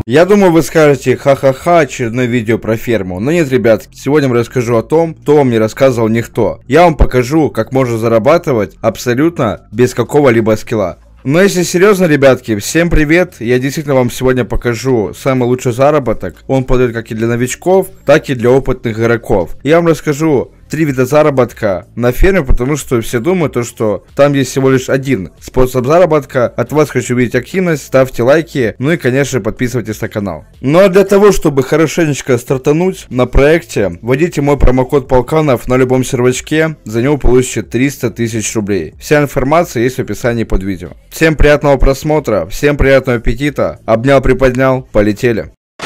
Я думаю, вы скажете, ха-ха-ха, очередное видео про ферму. Но нет, ребят, сегодня я вам расскажу о том, что вам не рассказывал никто. Я вам покажу, как можно зарабатывать абсолютно без какого-либо скилла. Но если серьезно, ребятки, всем привет. Я действительно вам сегодня покажу самый лучший заработок. Он подойдет как и для новичков, так и для опытных игроков. Я вам расскажу 3 вида заработка на ферме, потому что все думают, что там есть всего лишь один способ заработка. От вас хочу видеть активность, ставьте лайки, ну и, конечно, подписывайтесь на канал. Ну а для того, чтобы хорошенечко стартануть на проекте, вводите мой промокод Полканов на любом сервачке, за него получите 300 тысяч рублей. Вся информация есть в описании под видео. Всем приятного просмотра, всем приятного аппетита, обнял, приподнял, полетели.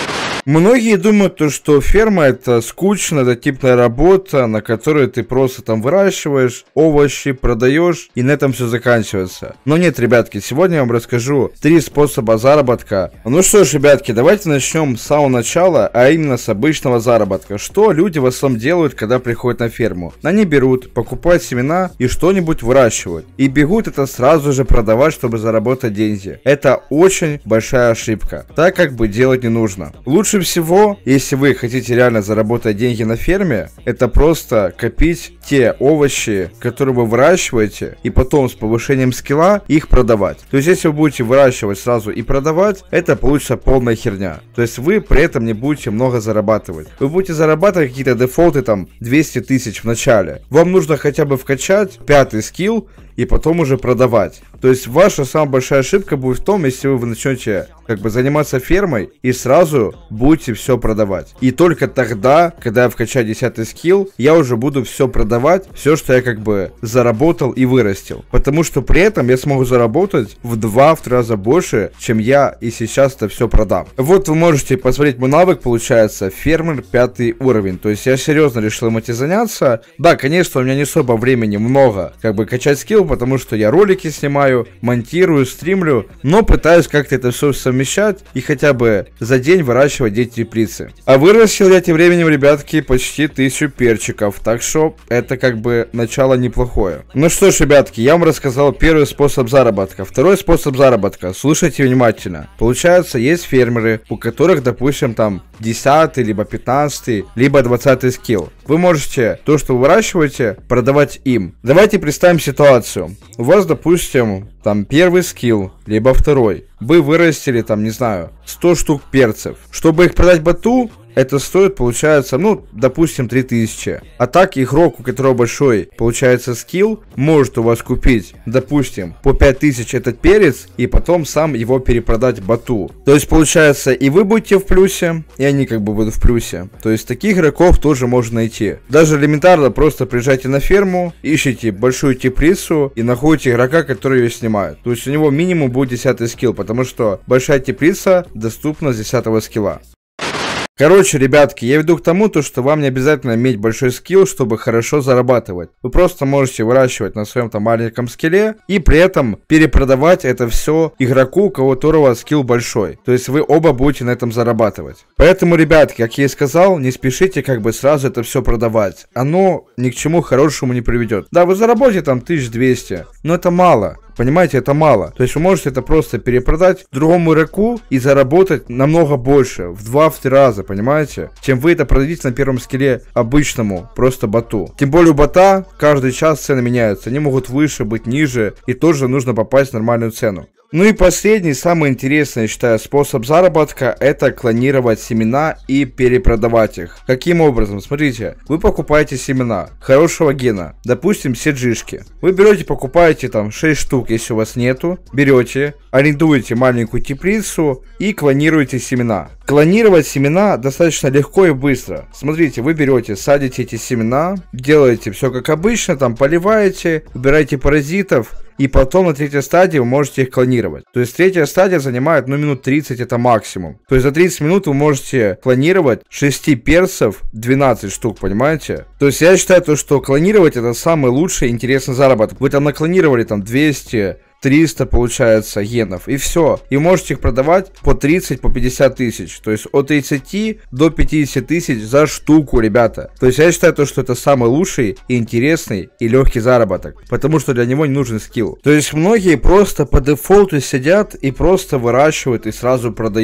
Многие думают, что ферма это скучная, однотипная работа, на которой ты просто там выращиваешь овощи, продаешь, и на этом все заканчивается. Но нет, ребятки, сегодня я вам расскажу 3 способа заработка. Ну что ж, ребятки, давайте начнем с самого начала, а именно с обычного заработка. Что люди в основном делают, когда приходят на ферму? Они берут, покупают семена и что-нибудь выращивают. И бегут это сразу же продавать, чтобы заработать деньги. Это очень большая ошибка. Так как бы делать не нужно. Лучше всего, если вы хотите реально заработать деньги на ферме, это просто копить те овощи, которые вы выращиваете, и потом с повышением скилла их продавать. То есть, если вы будете выращивать сразу и продавать, это получится полная херня. То есть, вы при этом не будете много зарабатывать. Вы будете зарабатывать какие-то дефолты, там, 200 тысяч в начале. Вам нужно хотя бы вкачать 5-й скилл, и потом уже продавать. То есть ваша самая большая ошибка будет в том, если вы начнете заниматься фермой и сразу будете все продавать. И только тогда, когда я вкачаю 10-й скилл, я уже буду все продавать, все, что я заработал и вырастил. Потому что при этом я смогу заработать в 2-3 раза больше, чем я и сейчас это все продам. Вот вы можете посмотреть мой навык, получается, фермер 5 уровень. То есть я серьезно решил им этим заняться. Да, конечно, у меня не особо времени много, качать скилл, потому что я ролики снимаю, монтирую, стримлю, но пытаюсь как-то это все совмещать и хотя бы за день выращивать 10 теплицы. А вырастил я тем временем, ребятки, почти 1000 перчиков, так что это начало неплохое. Ну что ж, ребятки, я вам рассказал первый способ заработка. Второй способ заработка, слушайте внимательно. Получается, есть фермеры, у которых, допустим, там 10, либо 15, либо 20 скилл. Вы можете то, что вы выращиваете, продавать им. Давайте представим ситуацию. У вас, допустим, там 1-й скилл, либо 2-й. Вы вырастили, там, не знаю, 100 штук перцев. Чтобы их продать боту, это стоит, получается, ну, допустим, 3000. А так, игрок, у которого большой, получается, скилл, может у вас купить, допустим, по 5000 этот перец, и потом сам его перепродать боту. То есть, получается, и вы будете в плюсе, и они будут в плюсе. То есть, таких игроков тоже можно найти. Даже элементарно просто приезжайте на ферму, ищите большую теплицу и находите игрока, который ее снимает. То есть, у него минимум будет 10-й скилл, потому что большая теплица доступна с 10-го скилла. Короче, ребятки, я веду к тому, что вам не обязательно иметь большой скилл, чтобы хорошо зарабатывать. Вы просто можете выращивать на своем там маленьком скилле и при этом перепродавать это все игроку, у которого скилл большой. То есть вы оба будете на этом зарабатывать. Поэтому, ребятки, как я и сказал, не спешите сразу это все продавать. Оно ни к чему хорошему не приведет. Да, вы заработаете там 1200, но это мало. Понимаете, это мало. То есть вы можете это просто перепродать другому игроку и заработать намного больше, в 2-3 раза, понимаете? Чем вы это продадите на первом скилле обычному, просто боту. Тем более у бота каждый час цены меняются. Они могут выше, быть ниже, и тоже нужно попасть в нормальную цену. Ну и последний, самый интересный, я считаю, способ заработка — это клонировать семена и перепродавать их. Каким образом? Смотрите, вы покупаете семена хорошего гена, допустим, CG-шки. Вы берете, покупаете там 6 штук, если у вас нету, берете, арендуете маленькую теплицу и клонируете семена. Клонировать семена достаточно легко и быстро. Смотрите, вы берете, садите эти семена, делаете все как обычно, там поливаете, убираете паразитов, и потом на 3-й стадии вы можете их клонировать. То есть 3-я стадия занимает, минут 30 это максимум. То есть за 30 минут вы можете клонировать 6 перцев 12 штук, понимаете? То есть я считаю, что клонировать это самый лучший и интересный заработок. Вы там наклонировали 200, 300, получается, генов, и все. И можете их продавать по 30, по 50 тысяч. То есть от 30 до 50 тысяч за штуку, ребята. То есть я считаю, что это самый лучший и интересный и легкий заработок. Потому что для него не нужен скилл. То есть многие просто по дефолту сидят и просто выращивают и сразу продают.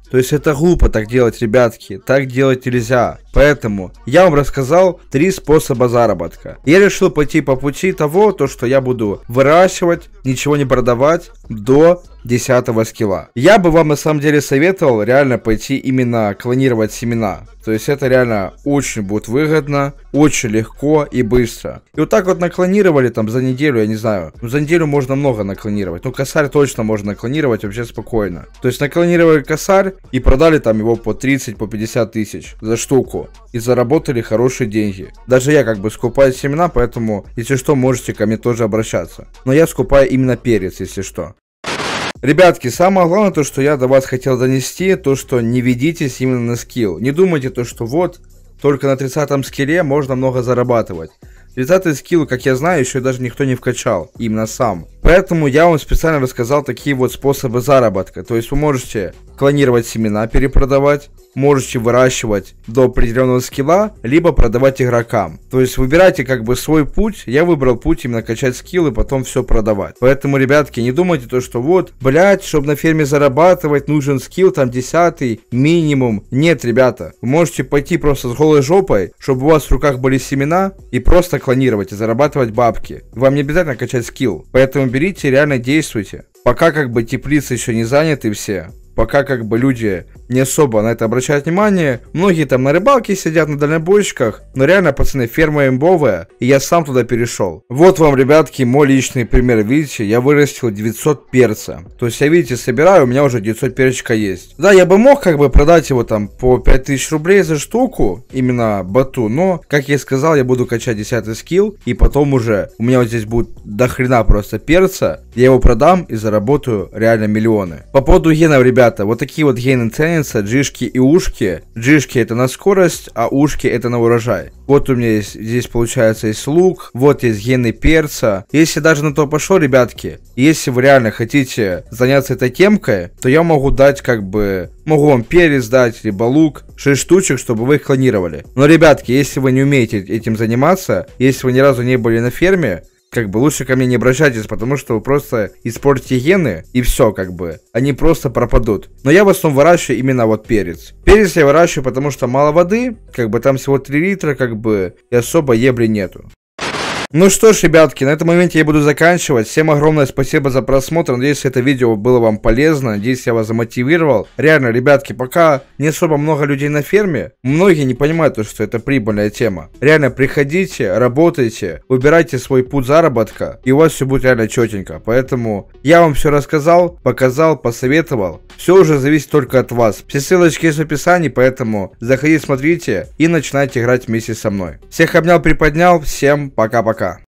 То есть это глупо так делать, ребятки. Так делать нельзя. Поэтому я вам рассказал 3 способа заработка. Я решил пойти по пути того, что я буду выращивать, ничего не продавать до 10 скилла. Я бы вам на самом деле советовал реально пойти именно клонировать семена. То есть это реально очень будет выгодно, очень легко и быстро. И вот так вот наклонировали там за неделю, я не знаю. За неделю можно много наклонировать. Ну, косарь точно можно наклонировать вообще спокойно. То есть наклонировали косарь и продали там его по 30, по 50 тысяч за штуку. И заработали хорошие деньги. Даже я как бы скупаю семена, поэтому, если что, можете ко мне тоже обращаться. Но я скупаю именно перец, если что. Ребятки, самое главное, то, что я до вас хотел донести, то, что не ведитесь именно на скилл. Не думайте, то, что вот, только на 30-м скилле можно много зарабатывать. 30-й скилл, как я знаю, еще даже никто не вкачал, именно сам. Поэтому я вам специально рассказал такие вот способы заработка. То есть вы можете клонировать семена, перепродавать, можете выращивать до определенного скилла, либо продавать игрокам. То есть выбирайте как бы свой путь. Я выбрал путь именно качать скилл и потом все продавать. Поэтому, ребятки, не думайте то, что вот, блять, чтобы на ферме зарабатывать, нужен скилл там 10 минимум. Нет, ребята, вы можете пойти просто с голой жопой, чтобы у вас в руках были семена и просто клонировать и зарабатывать бабки. Вам не обязательно качать скилл. Поэтому берите и реально действуйте. Пока как бы теплицы еще не заняты все. Пока как бы люди не особо на это обращают внимание. Многие там на рыбалке сидят, на дальнобойщиках. Но реально, пацаны, ферма имбовая. И я сам туда перешел. Вот вам, ребятки, мой личный пример. Видите, я вырастил 900 перца. То есть я, видите, собираю, у меня уже 900 перчика есть. Да, я бы мог как бы продать его там по 5000 рублей за штуку. Именно боту. Но, как я и сказал, я буду качать 10 скилл. И потом уже у меня вот здесь будет дохрена просто перца. Я его продам и заработаю реально миллионы. По поводу генов, ребята, вот такие вот гены ценятся, джишки и ушки. Джишки это на скорость, а ушки это на урожай. Вот у меня есть, здесь получается есть лук, вот есть гены перца. Если даже на то пошло, ребятки, если вы реально хотите заняться этой темкой, то я могу дать как бы, могу вам перец дать, либо лук, 6 штучек, чтобы вы их клонировали. Но, ребятки, если вы не умеете этим заниматься, если вы ни разу не были на ферме, как бы лучше ко мне не обращайтесь, потому что вы просто испортите гены, и все, как бы, они просто пропадут. Но я в основном выращиваю именно вот перец. Перец я выращиваю, потому что мало воды, как бы там всего 3 литра, как бы, и особо ебли нету. Ну что ж, ребятки, на этом моменте я буду заканчивать. Всем огромное спасибо за просмотр. Надеюсь, это видео было вам полезно. Надеюсь, я вас замотивировал. Реально, ребятки, пока не особо много людей на ферме, многие не понимают, что это прибыльная тема. Реально, приходите, работайте, выбирайте свой путь заработка, и у вас все будет реально четенько. Поэтому я вам все рассказал, показал, посоветовал. Все уже зависит только от вас. Все ссылочки есть в описании, поэтому заходите, смотрите и начинайте играть вместе со мной. Всех обнял, приподнял. Всем пока-пока.